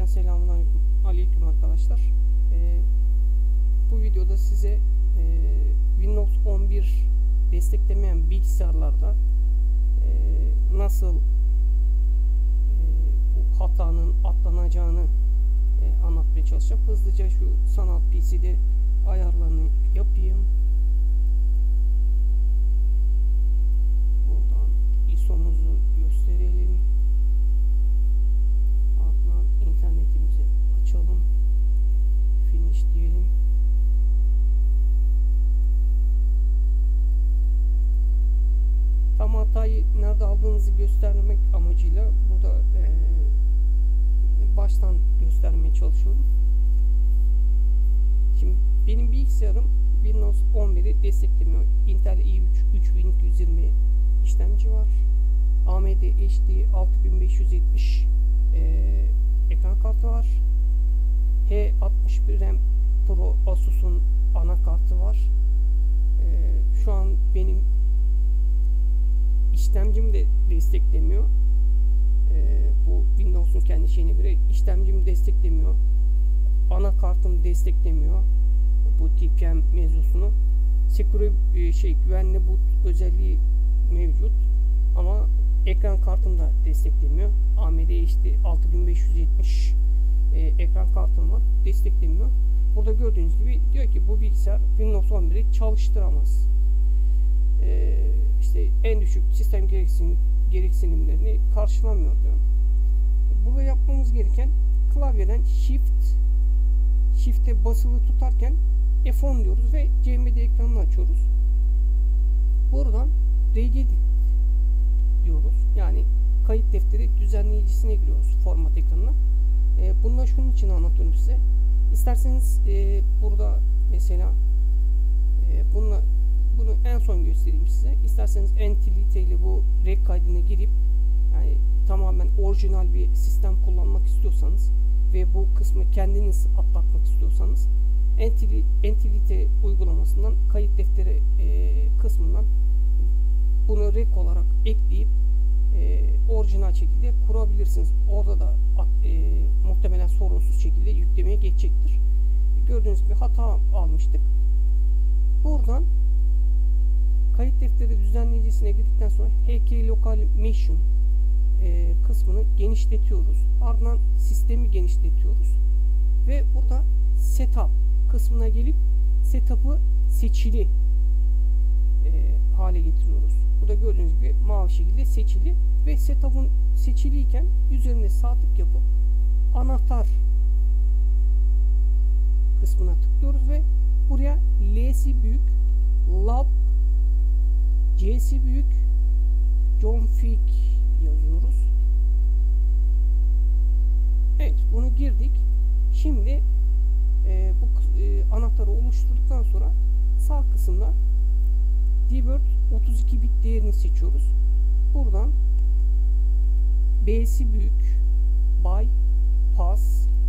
Selamun aleyküm arkadaşlar. Bu videoda size Windows 11 desteklemeyen bilgisayarlarda nasıl bu hatanın atlanacağını anlatmaya çalışacağım. Hızlıca şu sanal PC'de ayarlarını yapayım. Buradan ISO'muzu gösterelim. Ardından internetimizi açalım. Finish diyelim. Tam hatayı nerede aldığınızı göstermek amacıyla burada baştan göstermeye çalışıyorum. Şimdi benim bilgisayarım Windows 11'i desteklemiyor. Intel i3 3220 işlemci var. AMD HD 6570 ekran kartı var. H61 RAM Pro Asus'un anakartı var. Şu an benim işlemcim de desteklemiyor. Bu Windows'un kendi şeyine göre işlemcim desteklemiyor. Anakartım desteklemiyor. Bu TPM mevzusunu. Secure güvenli boot özelliği mevcut. Ama ekran kartım da desteklemiyor. AMD HD 6570 ekran kartım var. Desteklemiyor. Burada gördüğünüz gibi diyor ki bu bilgisayar Windows 11'i çalıştıramaz. İşte en düşük sistem gereksinimlerini karşılamıyor diyor. Burada yapmamız gereken klavyeden Shift'e basılı tutarken F10 diyoruz ve CMD ekranını açıyoruz. Buradan regedit diyoruz. Yani kayıt defteri düzenleyicisine giriyoruz format ekranına. Bunu da şunun için anlatıyorum size. İsterseniz burada mesela bunu en son göstereyim size. İsterseniz Entity ile bu reg kaydına girip yani tamamen orijinal bir sistem kullanmak istiyorsanız ve bu kısmı kendiniz atlatmak istiyorsanız Entity uygulamasından kayıt defteri kısmından bunu reg olarak ekleyip orijinal şekilde kurabilirsiniz. Orada da muhtemelen sorunsuz şekilde yüklemeye geçecektir. Gördüğünüz gibi hata almıştık. Buradan kayıt defteri düzenleyicisine girdikten sonra HK Local Machine kısmını genişletiyoruz. Ardından sistemi genişletiyoruz. Ve burada Setup kısmına gelip Setup'ı seçili hale getiriyoruz. Burada gördüğünüz gibi mavi şekilde seçili ve Setup'ın seçiliyken üzerine sağ tık yapıp anahtar kısmına tıklıyoruz ve buraya L'si büyük, Lab, C'si büyük, config yazıyoruz. Evet, bunu girdik. Şimdi bu anahtarı oluşturduktan sonra sağ kısımda dword 32 bit değerini seçiyoruz. Buradan B'si büyük, bypass,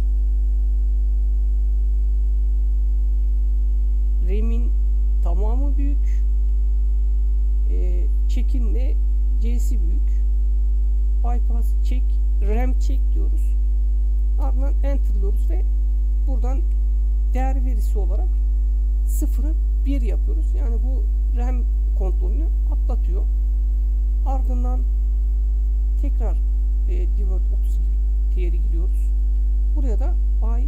RAM'in tamamı büyük, check'in de C'si büyük, bypass check, RAM check diyoruz. Ardından enter diyoruz ve buradan değer verisi olarak 0'ı 1 yapıyoruz. Yani bu RAM kontrolünü atlatıyor. Ardından tekrar dword 32 değeri giriyoruz. Buraya da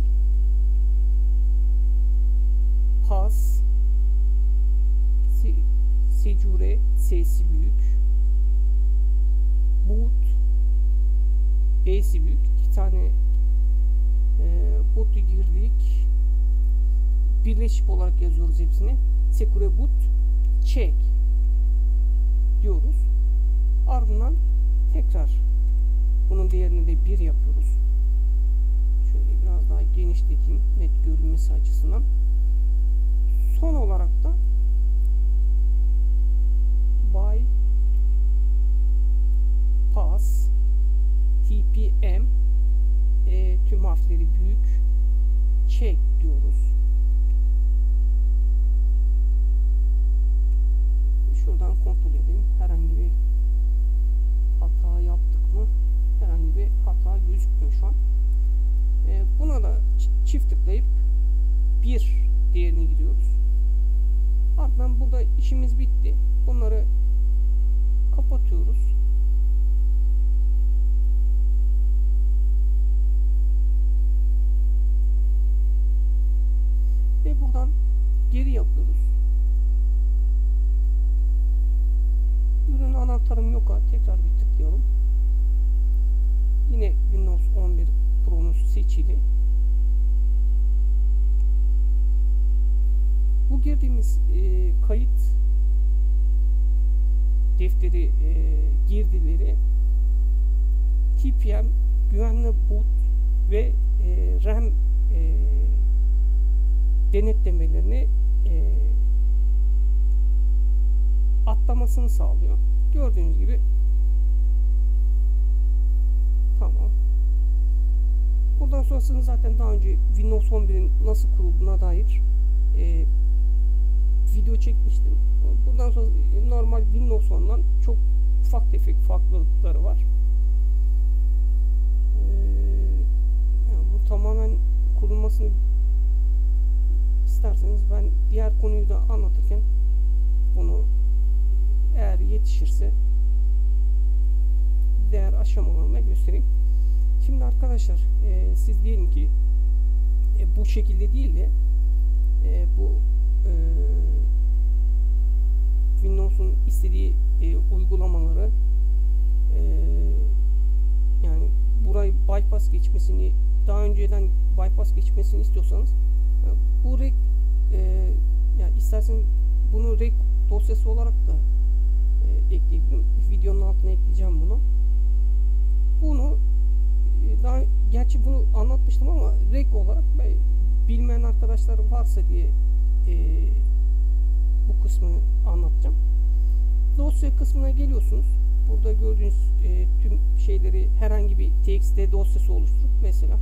bypass secure S'si büyük, boot B'si büyük. 2 tane boot'u girdik. Birleşik olarak yazıyoruz hepsini. Secure boot check diyoruz. Ardından tekrar bunun değerini de 1 yapıyoruz. Şöyle biraz daha genişleteyim net görülmesi açısından. Son olarak da bypass TPM tüm harfleri büyük check diyoruz. Şuradan kontrol edelim. Herhangi bir hata yaptık mı? Herhangi bir hata gözükmüyor şu an. işimiz bitti. Bunları kapatıyoruz. Ve buradan geri yapıyoruz. Ürün anahtarım yok. Tekrar bir tıklayalım. Yine Windows 11 Pro'nun seçili. Bu girdiğimiz kayıt defteri girdileri TPM, güvenli boot ve RAM denetlemelerini atlamasını sağlıyor. Gördüğünüz gibi tamam. Buradan sonrasını zaten daha önce Windows 11'in nasıl kurulduğuna dair video çekmiştim. Buradan sonra normal Windows 10'dan çok ufak tefek farklılıkları var. Yani bu tamamen kurulmasını isterseniz ben diğer konuyu da anlatırken bunu eğer yetişirse diğer aşamalarına göstereyim. Şimdi arkadaşlar siz diyelim ki bu şekilde değil de bu Windows'un istediği uygulamaları yani burayı bypass geçmesini, daha önceden bypass geçmesini istiyorsanız bu rek yani isterseniz bunu rek dosyası olarak da ekleyebilirim. Videonun altına ekleyeceğim bunu. Bunu daha gerçi bunu anlatmıştım ama rek olarak bilmeyen arkadaşlar varsa diye bu kısmı anlatacağım. Dosya kısmına geliyorsunuz. Burada gördüğünüz tüm şeyleri herhangi bir txt dosyası oluşturup mesela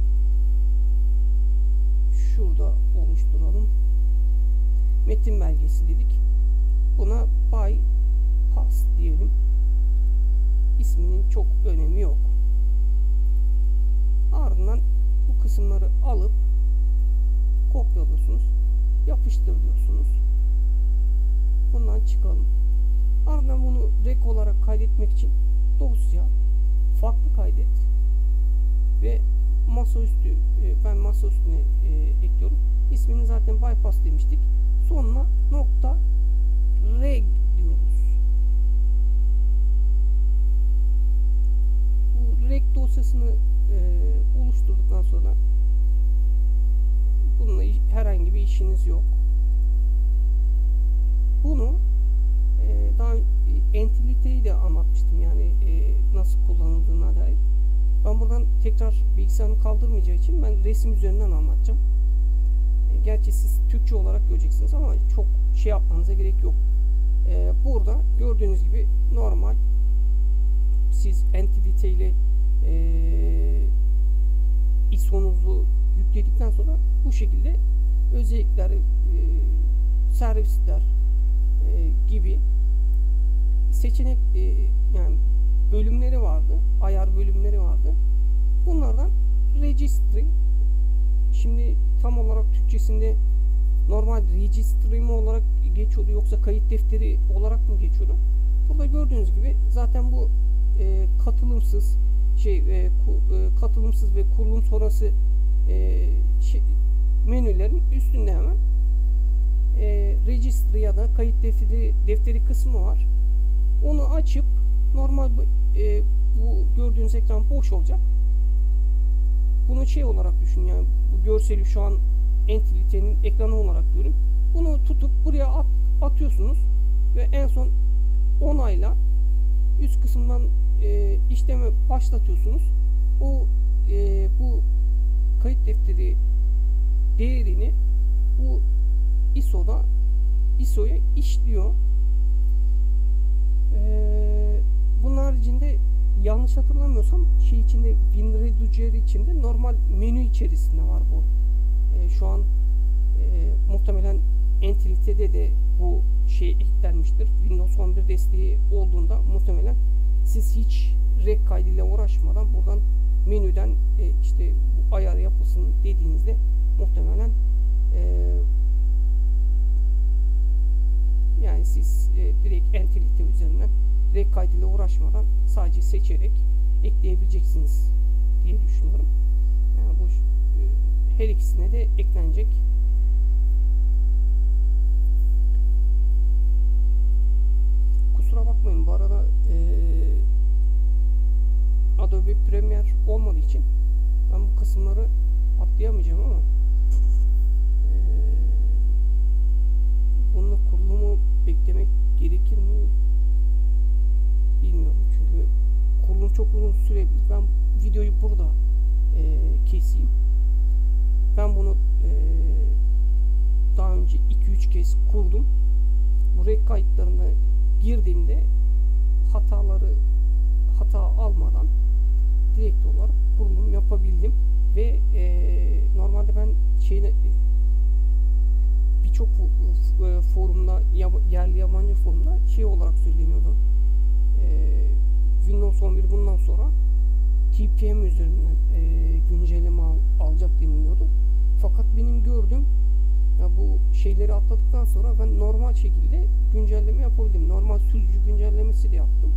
şurada oluşturalım. Metin belgesi dedik. Buna bypass diyelim. İsminin çok önemi yok. Ardından bu kısımları alıp kopyalıyorsunuz. Yapıştır diyorsunuz. Bundan çıkalım. Ardından bunu rek olarak kaydetmek için dosya, farklı kaydet ve masaüstü, ben masaüstüne ekliyorum. İsmini zaten bypass demiştik. Sonuna nokta reg diyoruz. Bu reg dosyasını oluşturduktan sonra bununla herhangi bir işiniz yok. Bunu daha entiteyi de anlatmıştım, yani nasıl kullanıldığına dair. Ben buradan tekrar bilgisayarını kaldırmayacağı için ben resim üzerinden anlatacağım. Gerçi siz Türkçe olarak göreceksiniz ama çok şey yapmanıza gerek yok. Burada gördüğünüz gibi normal siz entity ile ISO'nuzu yükledikten sonra bu şekilde özellikler, servisler gibi seçenek yani bölümleri vardı, ayar bölümleri vardı. Bunlardan registry, şimdi tam olarak Türkçesinde normal registry mi olarak geçiyordu yoksa kayıt defteri olarak mı geçiyordu? Burada gördüğünüz gibi zaten bu katılımsız ve kurulum sonrası menülerin üstünde hemen registry ya da kayıt defteri kısmı var. Onu açıp normal bu gördüğünüz ekran boş olacak. Bunu şey olarak düşünün, yani bu görseli şu an entity'nin ekranı olarak görün. Bunu tutup buraya atıyorsunuz ve en son onayla üst kısımdan işlemi başlatıyorsunuz. O bu kayıt defteri değerini bu ISO'ya işliyor. Bunun haricinde yanlış hatırlamıyorsam şey içinde WinReducer içinde normal menü içerisinde var bu. Şu an muhtemelen Entity'de de bu şey eklenmiştir. Windows 11 desteği olduğunda muhtemelen siz hiç rek kaydıyla uğraşmadan buradan menüden işte bu ayar yapılsın dediğinizde muhtemelen Yani siz direkt Entity üzerinden rek kaydıyla uğraşmadan sadece seçerek ekleyebileceksiniz diye düşünüyorum. Yani bu her ikisine de eklenecek. Kusura bakmayın, bu arada Adobe Premiere olmadığı için ben bu kısımları atlayamayacağım ama bunun kurulumu beklemek gerekir mi bilmiyorum, çünkü kurulum çok uzun sürebilir. Ben videoyu burada keseyim. Ben bunu daha önce 2-3 kez kurdum. Bu rek kayıtlarına girdiğimde hata almadan direkt olarak kurulum yapabildim ve normalde ben birçok forumda, yerli yabancı forumda olarak söyleniyordu. Windows 11 bundan sonra TPM üzerinden güncelleme alacak deniliyordu. Fakat benim gördüğüm, ya bu şeyleri atladıktan sonra ben normal şekilde güncelleme yapabildim. Normal sürücü güncellemesi de yaptım.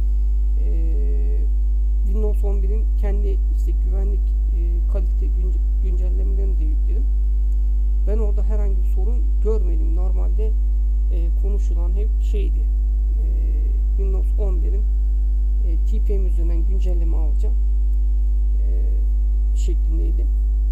Windows 11'in kendi güvenlik kalite güncellemelerini de yükledim. Ben orada herhangi bir sorun görmedim. Normalde konuşulan hep Windows 11'in TPM üzerinden güncelleme alacağım şeklindeydi.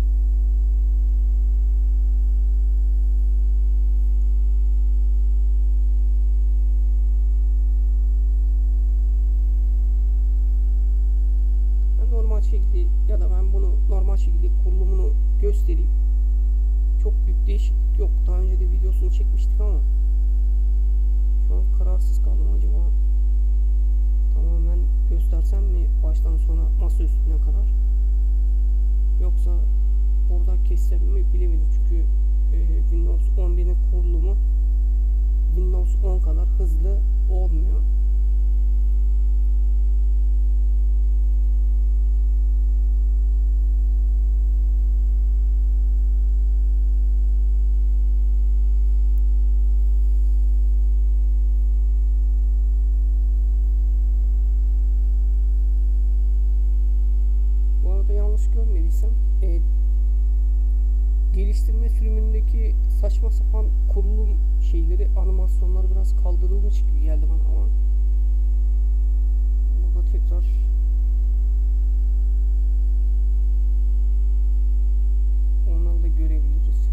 Normal şekilde, ya da ben bunu normal şekilde kurulumunu göstereyim. Çok büyük değişiklik yok. Daha önce de videosunu çekmiştik ama şu an kararsız kaldım. Acaba tamamen göstersem mi baştan sona masa üstüne kadar, yoksa burada kessem mi bilemedim. Çünkü Windows 11'in kurulumu Windows 10 kadar hızlı olmuyor. Yanlış görmediysem geliştirme sürümündeki saçma sapan kurulum animasyonları biraz kaldırılmış gibi geldi bana, ama burada tekrar onları da görebiliriz.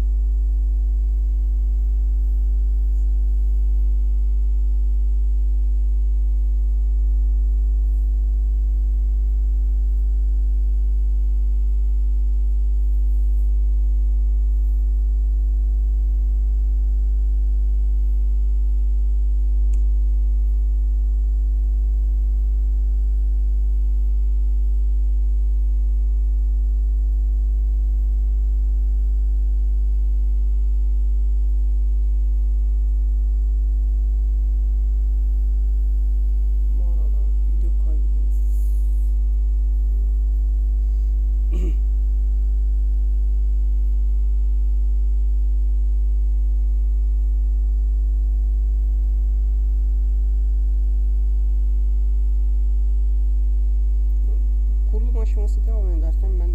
Aşaması devam ederken ben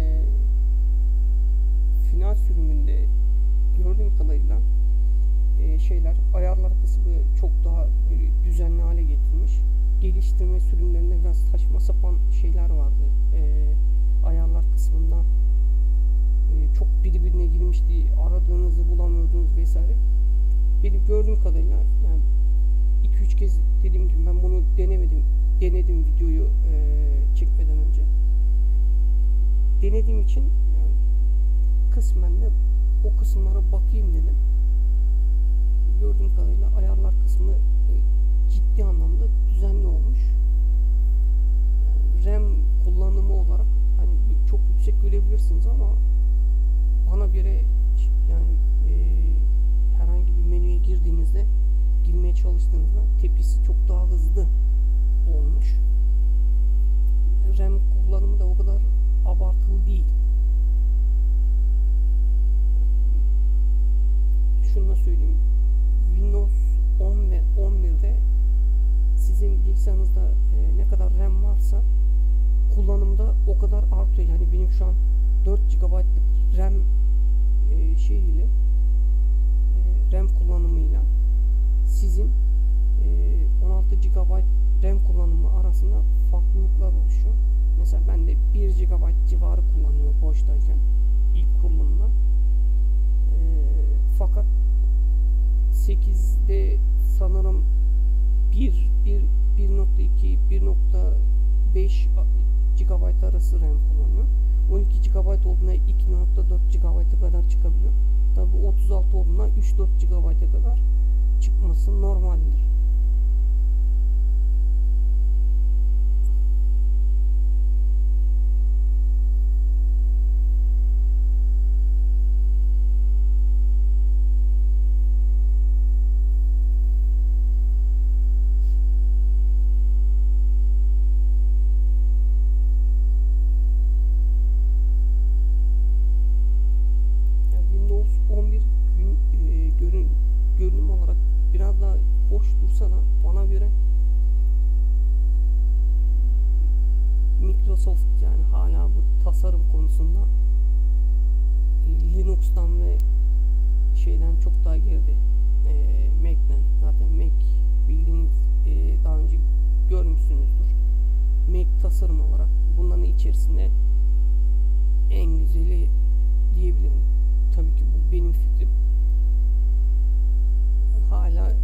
final sürümünde gördüğüm kadarıyla ayarlar kısmı çok daha böyle düzenli hale getirmiş. Geliştirme sürümlerinde biraz saçma sapan şeyler vardı. Ayarlar kısmında çok birbirine girmişti. Aradığınızı bulamıyordunuz vesaire. Benim gördüğüm kadarıyla, yani 2-3 kez dediğim gibi ben bunu denedim videoyu çekmeden önce. Denediğim için yani kısmen de o kısımlara bakayım dedim. Gördüğüm kadarıyla ayarlar kısmı ciddi anlamda düzenli olmuş. Yani RAM kullanımı olarak hani çok yüksek görebilirsiniz ama bana göre yani herhangi bir menüye girmeye çalıştığınızda tepkisi çok daha hızlı olmuş. RAM kullanımı da o kadar abartılı değil. Şunu da söyleyeyim. Windows şu an 4 GB'lık RAM şeyiyle RAM kullanımıyla sizin 16 GB RAM kullanımı arasında farklılıklar oluşuyor. Mesela ben de 1 GB civarı kullanıyor boştayken ilk kurulumda. Fakat 8'de sanırım 1.2 1.5 GB arası RAM kullanıyor. 12 GB olduğunda 2.4 GB'a kadar çıkabiliyor. Tabi 36 olduğunda 3-4 GB'a kadar çıkması normaldir. Görünüm olarak biraz daha hoş dursa da bana göre Microsoft yani hala bu tasarım konusunda Linux'tan ve şeyden çok daha geride. Mac'den. Zaten Mac bildiğiniz daha önce görmüşsünüzdür. Mac tasarım olarak bunların içerisinde en güzeli diyebilirim. Tabii ki bu benim fikrim. Hala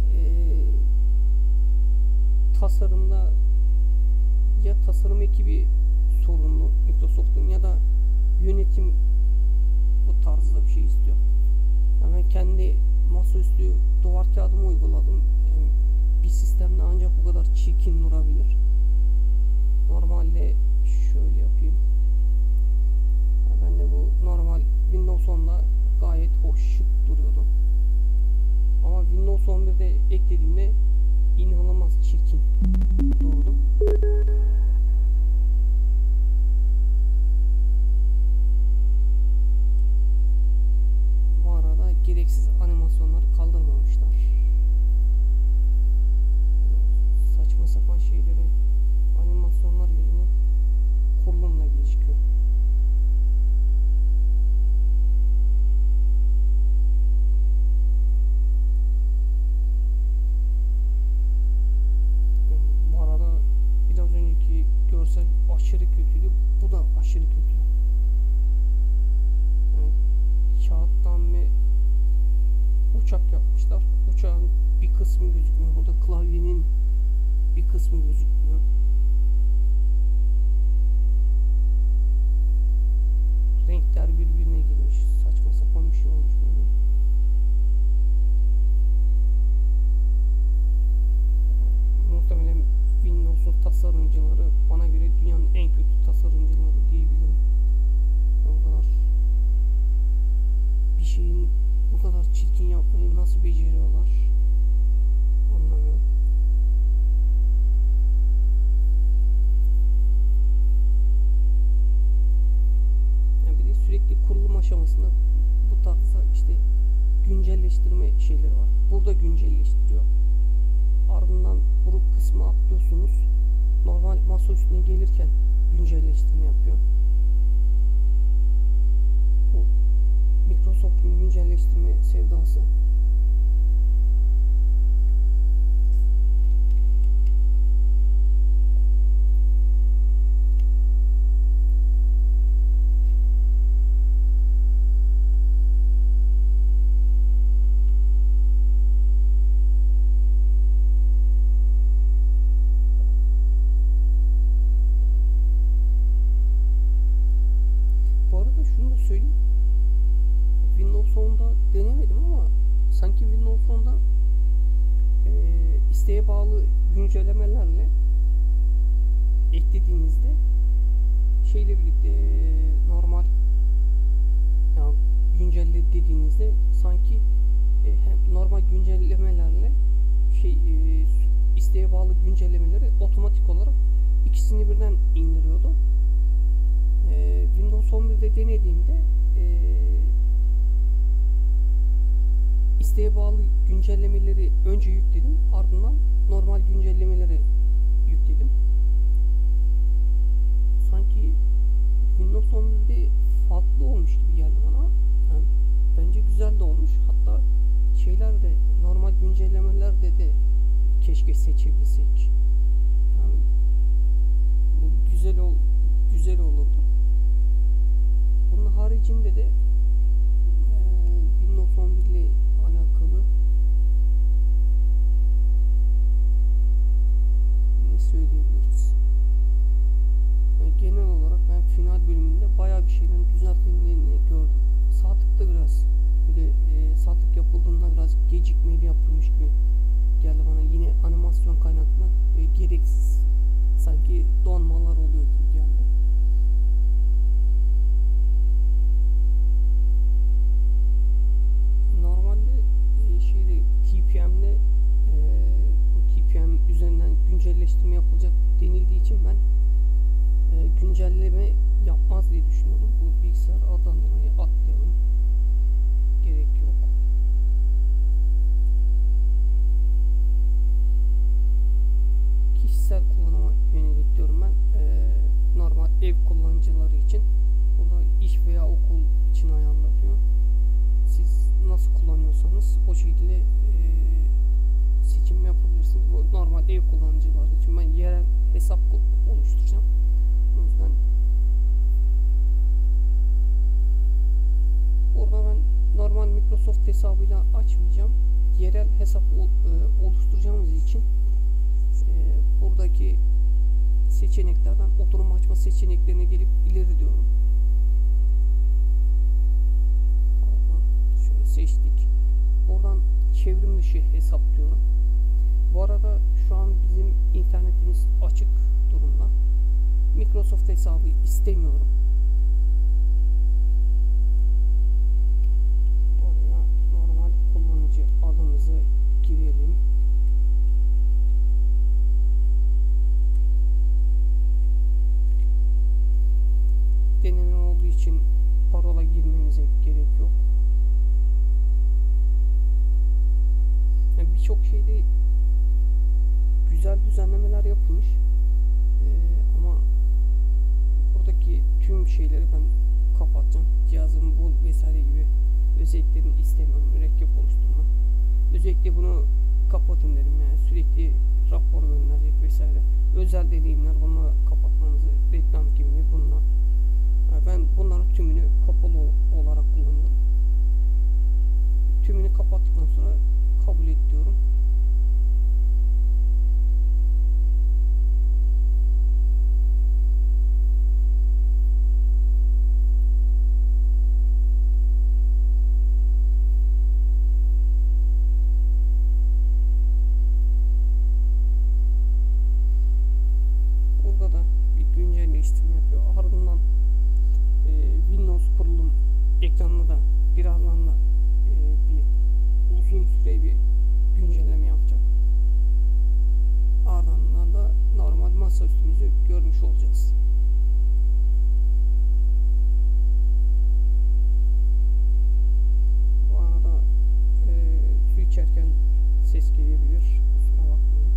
tasarımda ya tasarım ekibi sorumlu Microsoft'un ya da yönetim bu tarzda bir şey istiyor. Yani ben kendi masaüstü duvar kağıdımı uyguladım. Yani bir sistemde ancak bu kadar çirkin durabilir. Normalde şöyle yapayım. Yani ben de bu normal Windows 10'da gayet hoş, şık duruyordu. Ama Windows 11'de eklediğimde inanılmaz çirkin durdu. Bu arada gereksiz animasyonları kaldırmamışlar. Saçma sapan şeyleri animasyonlar yüzünden kurulumla gecikiyor. Görsel aşırı kötüydü. Bu da aşırı kötü. Yani kağıttan bir uçak yapmışlar. Uçağın bir kısmı gözükmüyor. Burada klavyenin bir kısmı gözükmüyor. Renkler birbirine girmiş. Saçma sapan bir şey olmuş böyle. Muhtemelen Windows'un tasarımcıları bana göre dünyanın en kötü tasarımcıları diyebilirim. O kadar bir şeyin bu kadar çirkin yapmayı nasıl beceriyorlar anlamıyorum. Yani bir de sürekli kurulum aşamasında bu tarzda işte güncelleştirme şeyleri var. Burada güncelleştiriyor. Ardından bu kısmı atlıyorsunuz. Normal masa üstüne gelirken güncelleştirme yapıyor. Bu Microsoft'un güncelleştirme sevdası. Şunu da söyleyeyim. Windows 10'da denemedim ama sanki Windows 10'da isteğe bağlı güncellemelerle eklediğinizde şeyle birlikte normal yani güncelle dediğinizde sanki hem normal güncellemelerle isteğe bağlı güncellemeleri otomatik olarak ikisini birden indiriyordu. Windows 11'de denediğimde isteğe bağlı güncellemeleri önce yükledim, ardından normal güncellemeleri yükledim. Sanki Windows 11'de keşke seçebilsek. Yani bu güzel olurdu. Bunun haricinde de Windows 11 ile alakalı ne söyleyebiliriz? Yani genel olarak ben final bölümünde bayağı bir şeylerin düzeltildiğini gördüm. Sağ tıkta biraz böyle sağ tık yapıldığında biraz gecikmeli yapılmış gibi geldi bana. Yine animasyon kaynaklı gereksiz sanki donmalar oluyor gibi geldi. Normalde şeyde TPM'de bu TPM üzerinden güncelleştirme yapılacak denildiği için ben güncelleme yapmaz diye düşünüyorum. Bu bilgisayar adlandırmayı atlayalım. Gerek yok. Kişisel kullanıma yönelik diyorum ben. Normal ev kullanıcıları için. O da iş veya okul için ayarlanıyor. Siz nasıl kullanıyorsanız o şekilde seçim yapabilirsiniz. Bu normal ev kullanıcıları için ben yerel hesap oluşturacağım. O yüzden orada ben normal Microsoft hesabıyla açmayacağım. Yerel hesap oluşturacağımız için buradaki seçeneklerden oturum açma seçeneklerine gelip ileri diyorum. Şöyle seçtik. Oradan çevrim dışı hesap diyorum. Bu arada şu an bizim internetimiz açık durumda. Microsoft hesabı istemiyorum. Oraya normal kullanıcı adımızı girelim. Deneme olduğu için parola girmemize gerek yok. Yani birçok şeyde güzel düzenlemeler yapılmış. Ama buradaki tüm şeyleri ben kapatacağım. Cihazım bul vesaire gibi özelliklerini istemiyorum. Mürekkep oluşturma. Özellikle bunu kapatın dedim yani. Sürekli rapor gönderecek vesaire. Özel deneyimler bunları kapatmanızı, reklam kimliği bunlar. Yani ben bunların tümünü kapalı olarak kullanıyorum. Tümünü kapattıktan sonra kabul et diyorum. Burada da bir güncelleştirme yapıyor. Ardından Windows kurulum ekranında da birazdan da bir uzun süre bir güncelleme yapacak. Ardından da normal masaüstümüzü görmüş olacağız. Bu arada su içerken ses gelebilir. Kusura bakmayın.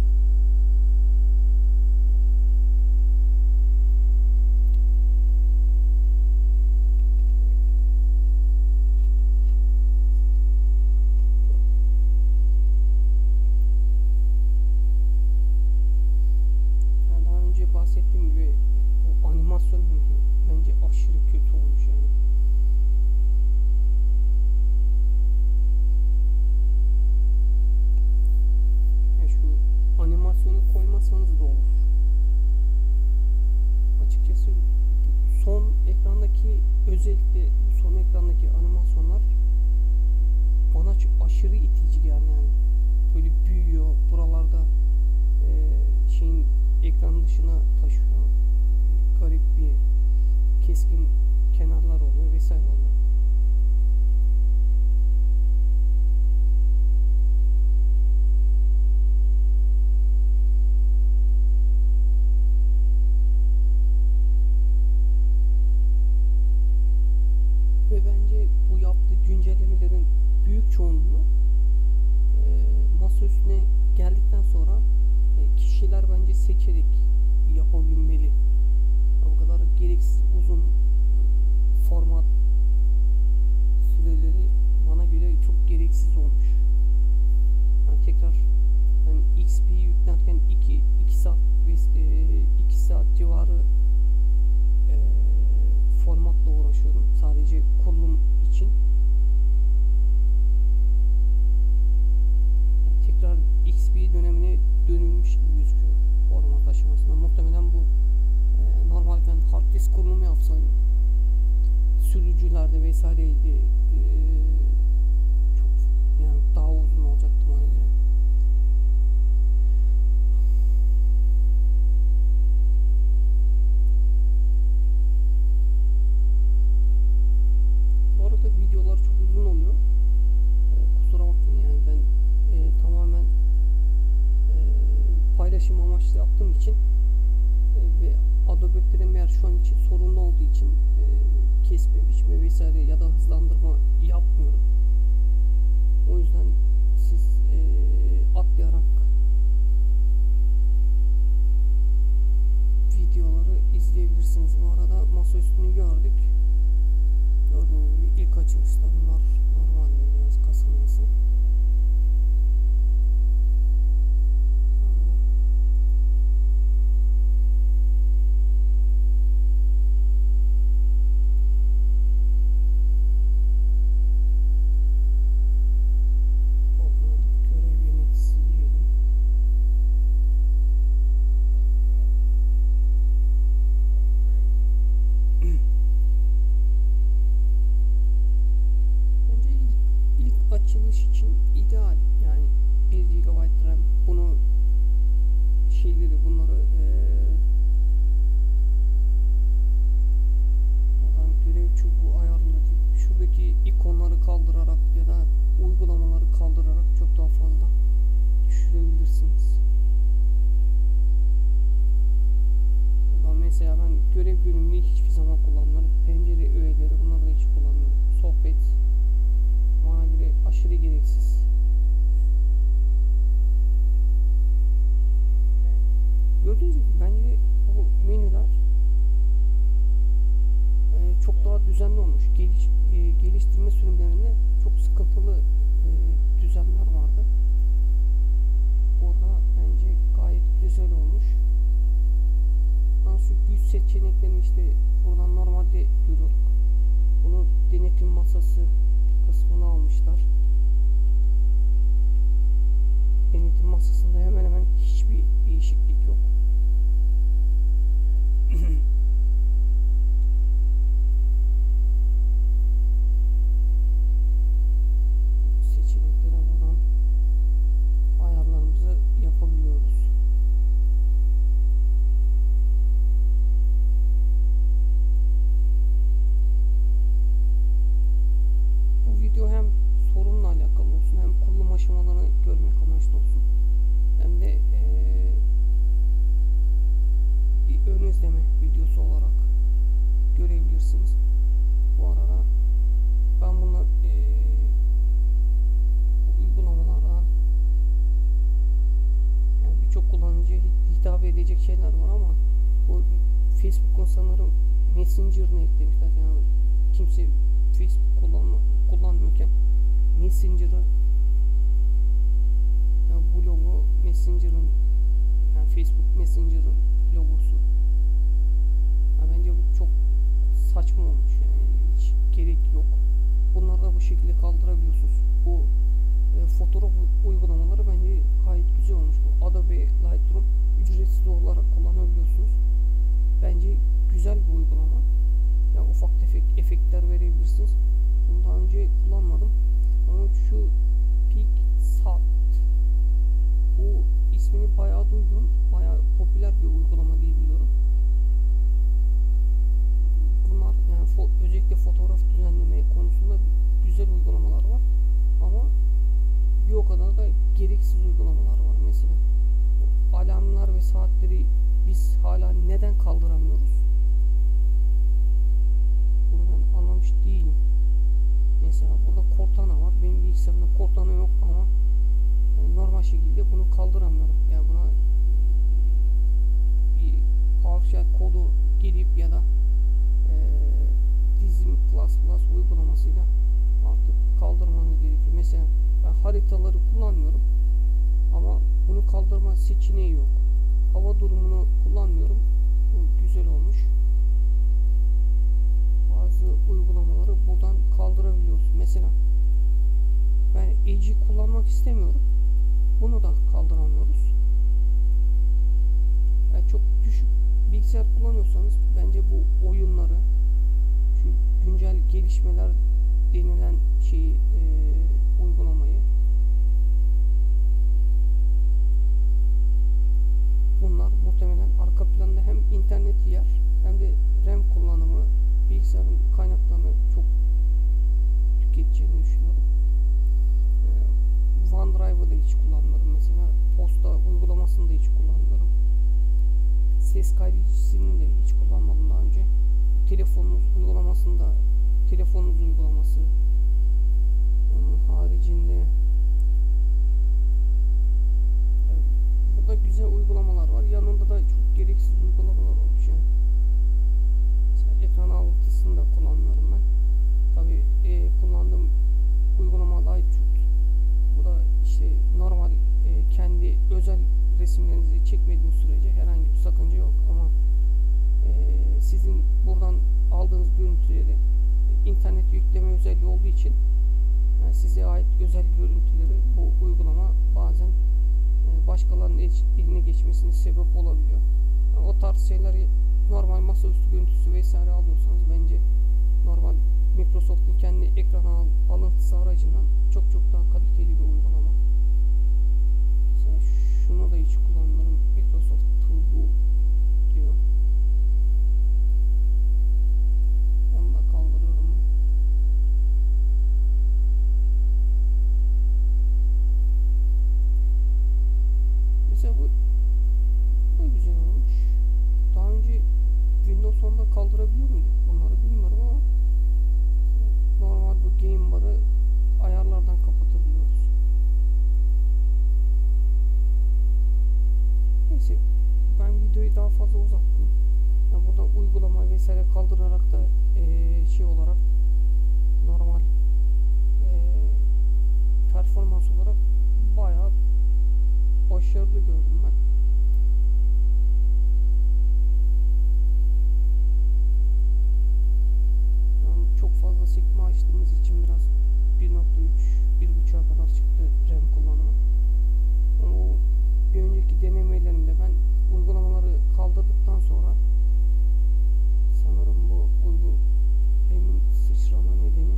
Bahsettiğim gibi bu animasyon bence aşırı kötü olmuş yani. Ya şu animasyonu koymasanız da olur. Açıkçası son ekrandaki özellikle bu son ekrandaki animasyonlar bana aşırı itici geldi yani. Böyle büyüyor buralarda şeyin ekran dışına taşıyor. Garip bir keskin kenarlar oluyor vesaire oluyor. Ve bence bu yaptığı güncellemelerin büyük çoğunluğu masa üstüne geldikten sonra kişiler bence seçerek yapabilmeli. O kadar gereksiz uzun format süreleri bana göre çok gereksiz olmuş. Yani tekrar ben XP Reels'lerde vesaireydi. Çok yani daha uzun olacaktı bana göre. Bu arada videolar çok uzun oluyor. Kusura bakmayın yani ben tamamen paylaşım amaçlı yaptığım için ve Adobe Premiere şu an için sorunlu olduğu için kesme, biçme vesaire ya da hızlandırma yapmıyorum. O yüzden siz atlayarak videoları izleyebilirsiniz. Bu arada masa üstünü gördük. Gördüğünüz gibi ilk açılışta bunlar normalde biraz kasılması. Açılış için ideal yani 1 GB RAM bunu bunları buradan görev çubuğu ayarlayıp şuradaki ikonları kaldırarak ya da uygulamaları kaldırarak çok daha fazla düşürebilirsiniz. Buradan mesela ben görev bölümünü hiçbir zaman kullanmıyorum. Pencere öğeleri bunları da hiç kullanmıyorum. Sohbet bana göre aşırı gereksiz. Gördüğünüz gibi bence bu menüler çok daha düzenli olmuş. Geliştirme sürümlerinde çok sıkıntılı düzenler vardı. Orada bence gayet güzel olmuş. Nasıl güç seçeneklerini işte buradan normalde görüyoruz. Bunu denetim masası kısmını almışlar. Denetim masasında hemen hemen hiçbir değişiklik yok. Seçeneklere buradan ayarlarımızı yapabiliyoruz. Bu video hem sorunla alakalı olsun hem kurulum aşamalarını görmek amaçlı olsun hem de bir ön izleme videosu olarak görebilirsiniz. Bu arada ben bunu bu uygulamalardan yani birçok kullanıcıya hitap edecek şeyler var ama bu Facebook'un sanırım Messenger'ını eklemişler. Yani kimse Facebook kullanmıyorken Messenger'ı yani bu logo Messenger'ın yani Facebook Messenger'ın logosu. Yani bence bu çok saçma olmuş yani hiç gerek yok. Bunları da bu şekilde kaldırabiliyorsunuz. Bu fotoğraf uygulamaları bence gayet güzel olmuş. Bu Adobe Lightroom ücretsiz olarak kullanabiliyorsunuz. Bence güzel bir uygulama. Yani ufak tefek efektler verebilirsiniz. Bunu daha önce kullanmadım. Ama şu PicSart bu ismini bayağı duydum. Bayağı popüler bir uygulama diye biliyorum. Bunlar yani özellikle fotoğraf düzenleme konusunda güzel uygulamalar var. Ama bir o kadar da gereksiz uygulamalar var. Mesela alarmlar ve saatleri biz hala neden kaldıramıyoruz? Bunu ben anlamış değilim. Mesela burada Cortana var. Benim bilgisayarımda Cortana yok ama normal şekilde bunu kaldıramıyorum. Yani buna bir PowerShell kodu girip ya da Dizim Plus uygulamasıyla artık kaldırmanız gerekiyor. Mesela ben haritaları kullanmıyorum ama bunu kaldırma seçeneği yok. Hava durumunu kullanmıyorum. Bu güzel olmuş. Bazı uygulamaları buradan kaldırabiliyoruz. Mesela ben Edge'i kullanmak istemiyorum. Bunu da kaldıramıyoruz. Yani çok düşük bilgisayar kullanıyorsanız bence bu oyunları, şu güncel geliştirmeleri gelişmeler denilen şeyi uygulamayı. Bunlar muhtemelen arka planda hem interneti yer hem de RAM kullanımı, bilgisayarın kaynaklarını çok tüketeceğini düşünüyorum. OneDrive'ı da hiç kullanmıyorum mesela. Posta uygulamasını da hiç kullanmıyorum. Ses kaydedicisini de hiç kullanmadım daha önce. Telefonunuz uygulamasında telefonunuz uygulaması. Onun haricinde burada güzel uygulamalar var. Yanında da çok gereksiz uygulamalar olmuş yani. Mesela ekran alıntısını da kullanmıyorum ben. Tabii kullandığım uygulama Lightroom. Bu da işte normal kendi özel resimlerinizi çekmediğiniz sürece herhangi bir sakınca yok ama sizin buradan aldığınız görüntüleri internet yükleme özelliği olduğu için yani size ait özel görüntüleri bu uygulama bazen başkalarının eline geçmesine sebep olabiliyor. Yani o tarz şeyleri normal masaüstü görüntüsü vesaire alıyorsanız bence normal Microsoft'un kendi ekran alıntısı aracından çok daha kaliteli bir uygulama. Mesela şunu da hiç kullanmıyorum. Microsoft To Do diyor. Onu da kaldırıyorum ben. Mesela bu da güzel olmuş. Daha önce Windows 10'da kaldırabiliyor muyduk? Bunları bilmiyorum ama normal bu game bar'ı ayarlardan kapatabiliyoruz. Neyse, ben videoyu daha fazla uzattım. Yani burada uygulama vesaire kaldırarak da şey olarak normal performans olarak bayağı başarılı gördüm ben. Yani çok fazla sekme açtığımız için biraz 1.3-1.5'a kadar çıktı RAM kullanımı. Ama o bir önceki denemelerimde ben uygulamaları kaldırdıktan sonra sanırım bu RAM'in sıçrama nedeni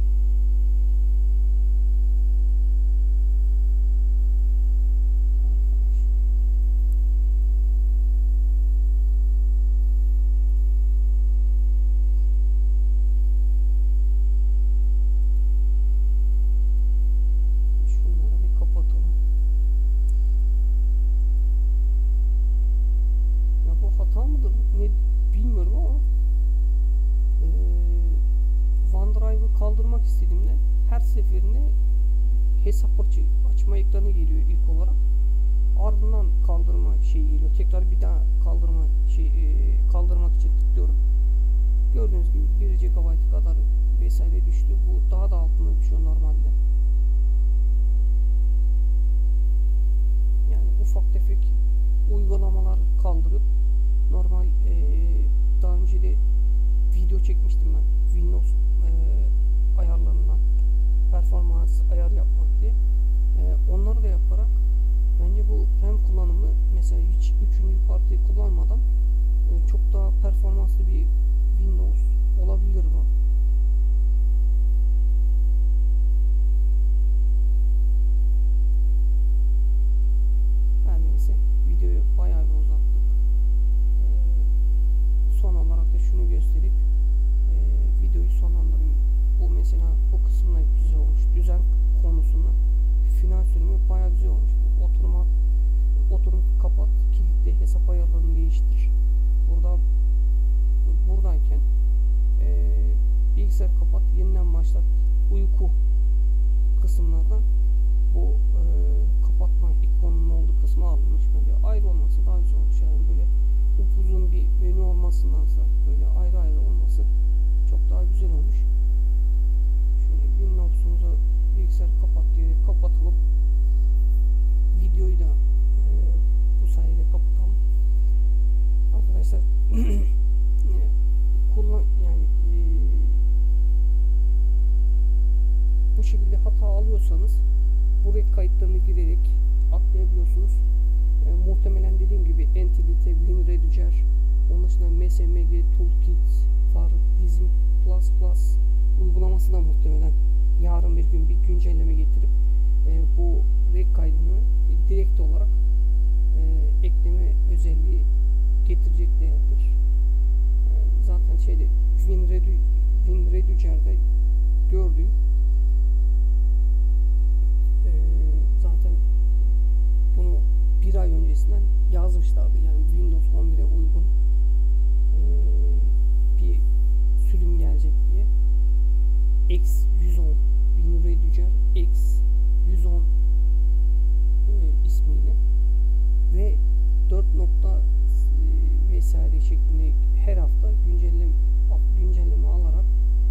şunları bir kapatalım. Ya bu hata mıdır ne bilmiyorum ama OneDrive'ı kaldırmak istediğimde her seferinde hesap açma ekranı geliyor ilk olarak. Ardından kaldırma şeyi geliyor. Tekrar bir daha kaldırmak için tıklıyorum. Gördüğünüz gibi 1 GB kadar vesaire düştü. Bu daha da altına düşüyor normalde. Yani ufak tefek uygulamalar kaldırıp normal daha önce de video çekmiştim ben Windows ayarlarından performans ayar yapmak diye. Onları da yaparak bence bu RAM kullanımı mesela hiç 3. parti kullanmadan çok daha performanslı bir Windows olabilir bu. Her neyse, videoyu bayağı bir uzattık. Son olarak da şunu gösterip videoyu sonlandırayım. Bu mesela bu kısımda güzel olmuş. Düzen konusunda final sürümü bayağı güzel olmuş. Oturum kapat, kilitle, hesap ayarlarını değiştir. Buradayken bilgisayar kapat, yeniden başlat, uyku kısımlardan bu kapatma ikonunun olduğu kısmı alınmış. Bence ayrı olması daha güzel olmuş. Yani böyle upuzun bir menü olmasındansa böyle ayrı ayrı olması çok daha güzel olmuş. Şöyle Windows'umuza bilgisayarı kapat diyerek kapatalım. Videoyu da bu sayede kapatalım. Arkadaşlar bu şekilde hata alıyorsanız buraya kayıtlarını girerek atlayabiliyorsunuz. Muhtemelen dediğim gibi Entity, WinReducer, onun dışında MSMG, Toolkit, Far, Dizim++ gün bir güncelleme getirip bu REC kaydını direkt olarak ekleme özelliği getireceklerdir. Zaten WinReducer'da gördüğüm zaten bunu bir ay öncesinden yazmışlardı. Yani Windows 11'e uygun bir sürüm gelecek diye. X110 WinReducer X110 ismiyle ve 4 nokta vesaire şeklinde her hafta güncelleme alarak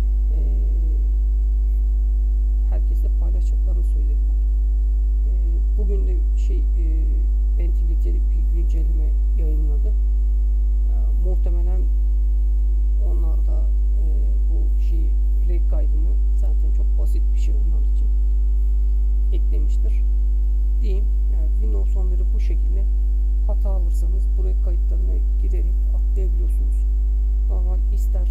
herkesle paylaşacaklarını söylediler. Bugün de Entele'de bir güncelleme yayınladı. Muhtemelen onlar da bu REC kaydını zaten çok basit bir şey onlar için eklemiştir diyeyim. Yani Windows 11'i bu şekilde hata alırsanız bu REC kayıtlarına girerek atlayabiliyorsunuz. Normal ister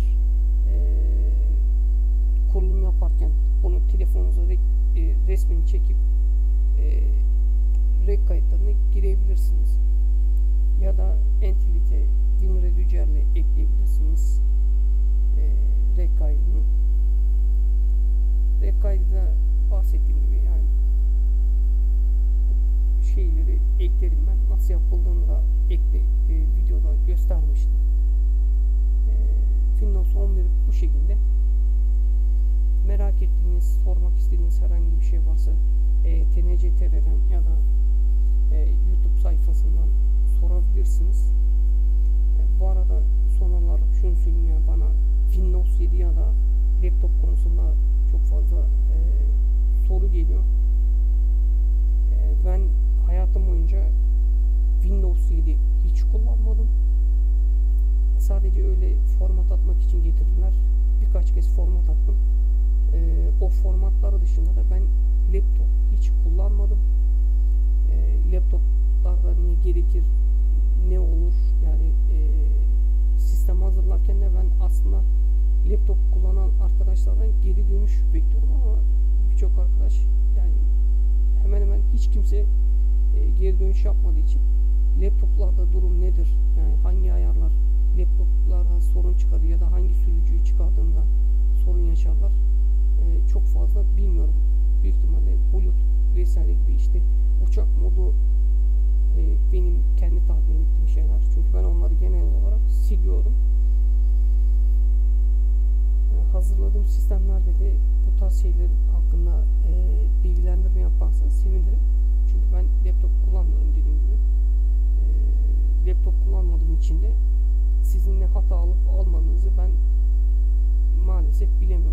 kurulum yaparken bunu telefonunuza resmini çekip REC kayıtlarına girebilirsiniz. Ya da Entele'de WinReducer ile ekleyebilirsiniz REC kaydını. REC kaydı bahsettiğim gibi yani şeyleri eklerim ben. Nasıl yapıldığını da videoda göstermiştim. Windows 11 bu şekilde. Merak ettiğiniz, sormak istediğiniz herhangi bir şey varsa TNCTR'den ya da YouTube sayfasından sorabilirsiniz. Bu arada son olarak şunu söyleyeyim, ya bana Windows 7 ya da laptop konusunda çok fazla soru geliyor. Ben hayatım boyunca Windows 7 hiç kullanmadım. Sadece öyle format atmak için getirdiler. Birkaç kez format attım. O formatları dışında da ben laptop hiç kullanmadım. Laptoplarda ne gerekir, ne olur, yani sistem hazırlarken de ben aslında laptop kullanan arkadaşlardan geri dönüş bekliyorum ama birçok arkadaş, yani hemen hemen hiç kimse geri dönüş yapmadığı için laptoplarda durum nedir, yani hangi ayarlar laptoplarda sorun çıkarır ya da hangi sürücüyü çıkardığında sorun yaşarlar çok fazla bilmiyorum. Büyük ihtimalle Bluetooth vesaire gibi uçak modu benim kendi tahmin ettiğim şeyler. Çünkü ben onları genel olarak siliyorum. Hazırladığım sistemlerde de bu tarz şeyler hakkında bilgilendirme yaparsanız sevinirim. Çünkü ben laptop kullanmıyorum dediğim gibi. Laptop kullanmadığım için de sizin ne hata alıp almadığınızı ben maalesef bilemiyorum.